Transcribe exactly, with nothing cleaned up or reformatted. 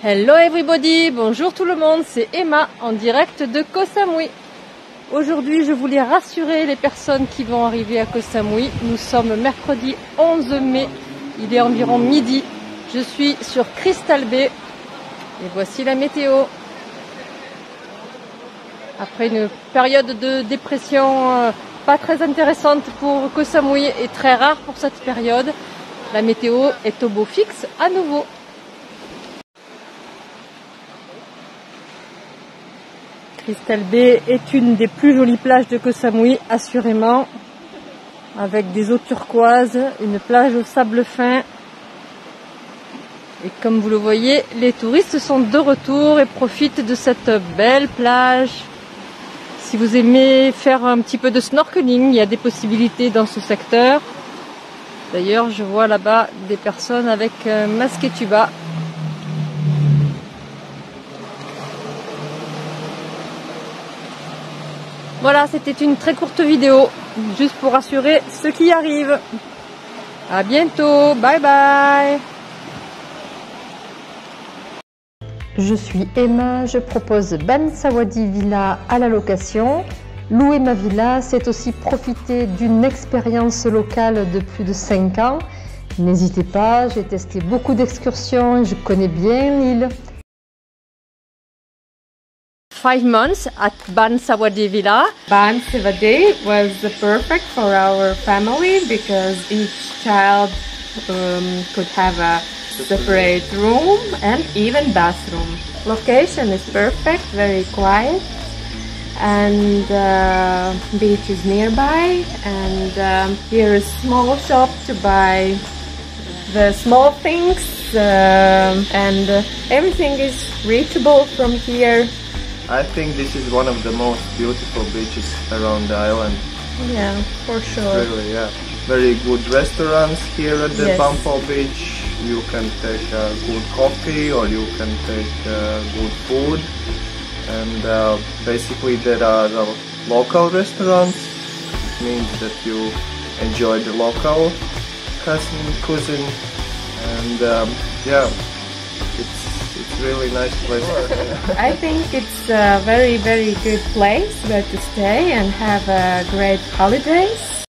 Hello everybody, bonjour tout le monde, c'est Emma en direct de Koh Samui. Aujourd'hui, je voulais rassurer les personnes qui vont arriver à Koh Samui. Nous sommes mercredi onze mai, il est environ midi. Je suis sur Crystal Bay et voici la météo. Après une période de dépression euh, pas très intéressante pour Koh Samui et très rare pour cette période, la météo est au beau fixe à nouveau. Crystal Bay est une des plus jolies plages de Koh Samui, assurément, avec des eaux turquoises, une plage au sable fin. Et comme vous le voyez, les touristes sont de retour et profitent de cette belle plage. Si vous aimez faire un petit peu de snorkeling, il y a des possibilités dans ce secteur. D'ailleurs, je vois là-bas des personnes avec un masque et tuba. Voilà, c'était une très courte vidéo, juste pour rassurer ceux qui y arrivent. À bientôt, bye bye. Je suis Emma, je propose Bansawadi Villa à la location. Louer ma villa, c'est aussi profiter d'une expérience locale de plus de cinq ans. N'hésitez pas, j'ai testé beaucoup d'excursions et je connais bien l'île. Five months at Bansawadi Villa. Bansawadi was perfect for our family because each child um, could have a separate room and even bathroom. Location is perfect, very quiet, and uh, beach is nearby, and um, here is small shop to buy the small things, uh, and uh, everything is reachable from here. I think this is one of the most beautiful beaches around the island. Yeah, for sure. Really, yeah. Very good restaurants here at the Yes. Bumpo Beach. You can take uh, good coffee or you can take uh, good food. And uh, basically there are uh, local restaurants. It means that you enjoy the local cuisine. cuisine. And um, yeah, it's It's really nice place. I think it's a very, very good place where to stay and have a great holidays.